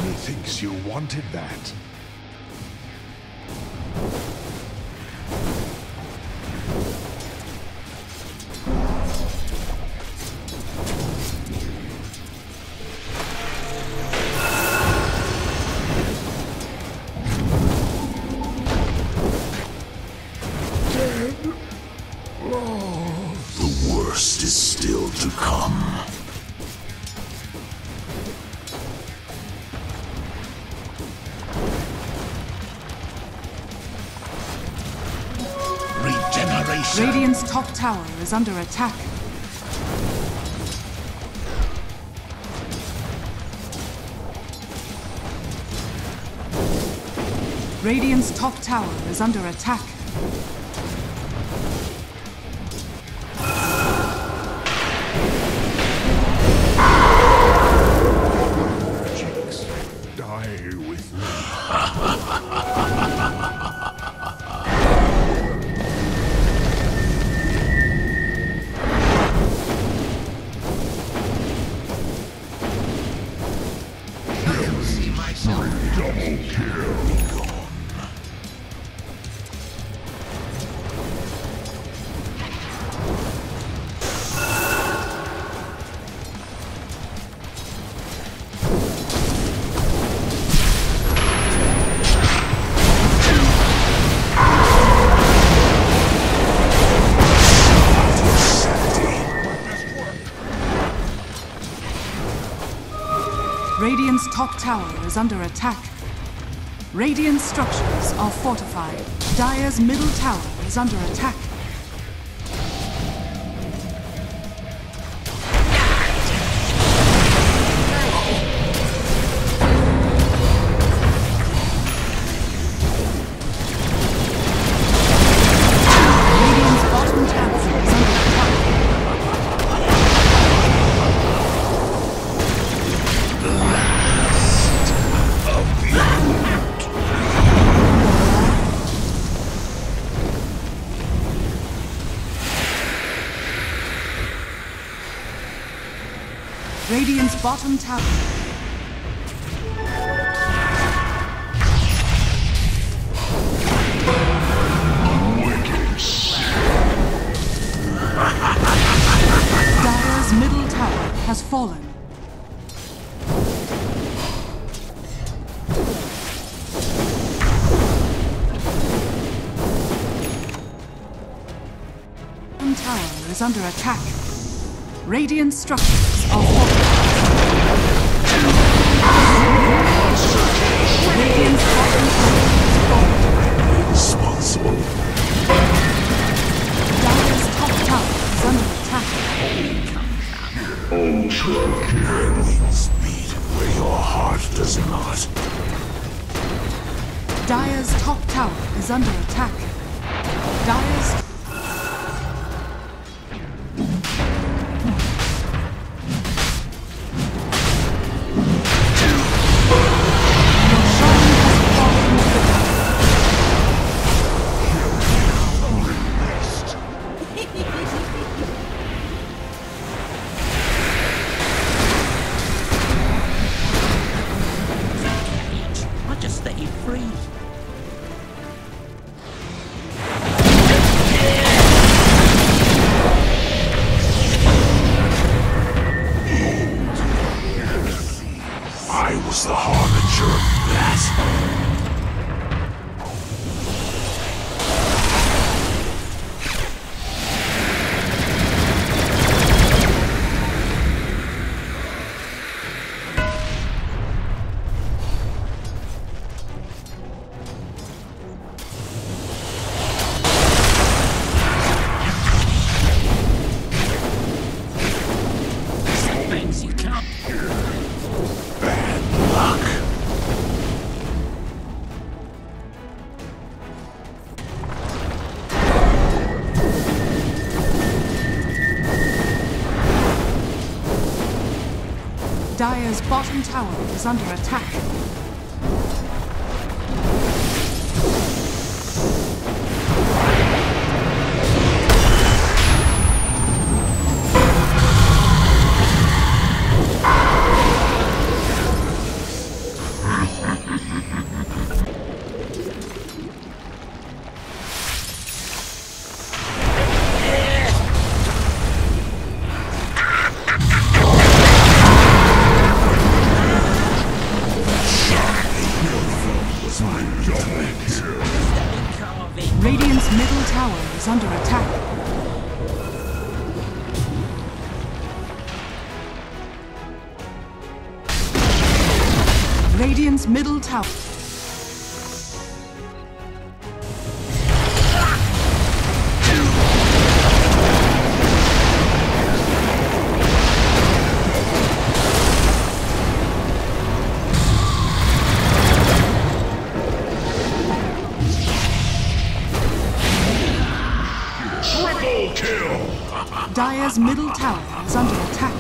Methinks you wanted that. The worst is still to come. Regeneration. Radiant's top tower is under attack. Radiant's top tower is under attack. Jinx, die with me. Double kill. Radiant's top tower is under attack. Radiant structures are fortified. Dire's middle tower is under attack. Radiant's bottom tower is under attack. Radiant's bottom tower. Dire's middle tower has fallen. Bottom tower is under attack. Radiant structures are fortified. Radiant's bottom tower is fallen. Responsible. Dire's top tower is under attack. Ultra kill. Wings beat where your heart does not. Dire's top tower is under attack. Dire's I just stay free. I was the harbinger of that. Fancy cup. Bad luck. Dire's bottom tower is under attack. Radiant's middle tower. Triple kill! Dire's middle tower is under attack.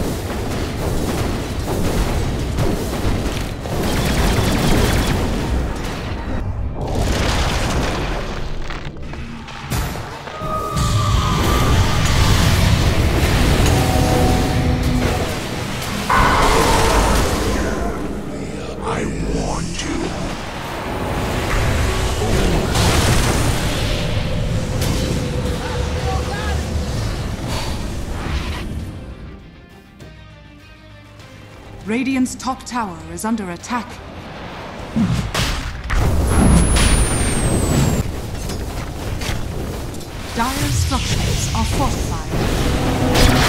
I warned you. Radiant's top tower is under attack. Dire's structures are fortified.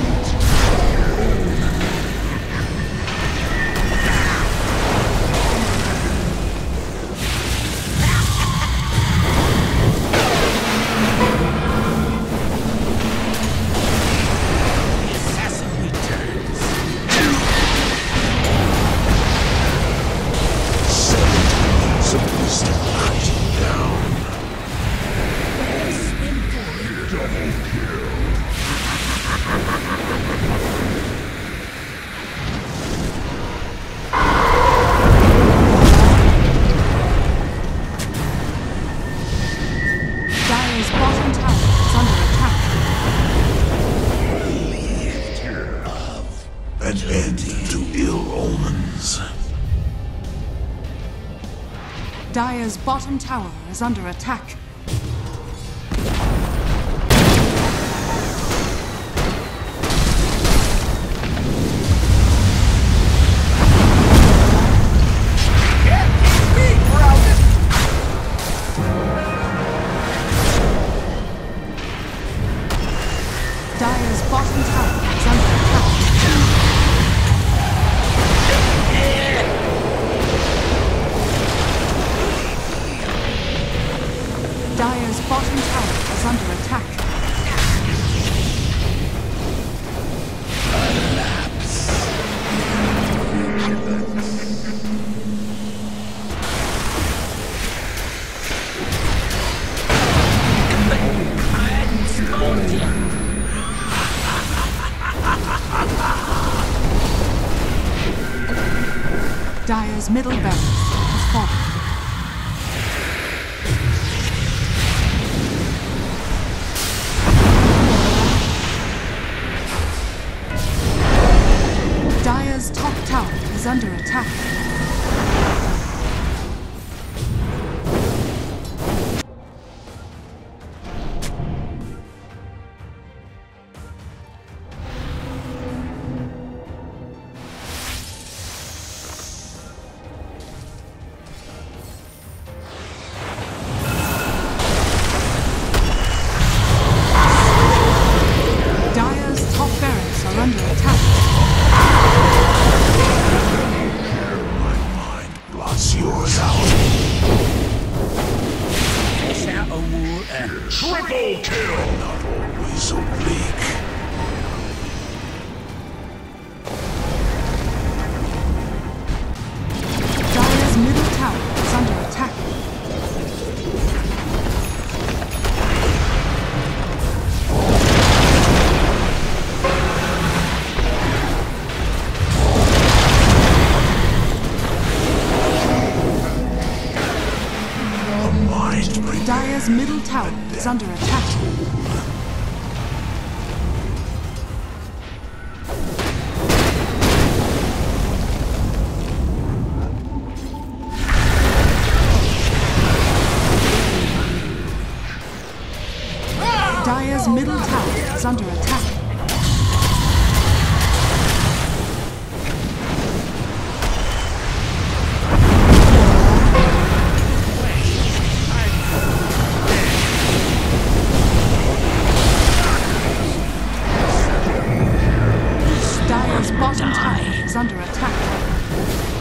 The assassin returns. Some wisdom hunting down. Dire's bottom tower is under attack. An end to ill omens. Dire's bottom tower is under attack. Dire's bottom tower is under attack. Dire's bottom tower is under attack. Dire's middle barracks has fallen. Dire's top tower is under attack. Dire's top barracks are under attack. My mind blots yours out. Fish out of water. Triple kill! Not always oblique. Dire's middle tower is under attack. A mind prepared. Dire's middle tower is under attack. Dire's middle tower is under attack. Dire's bottom tower is under attack.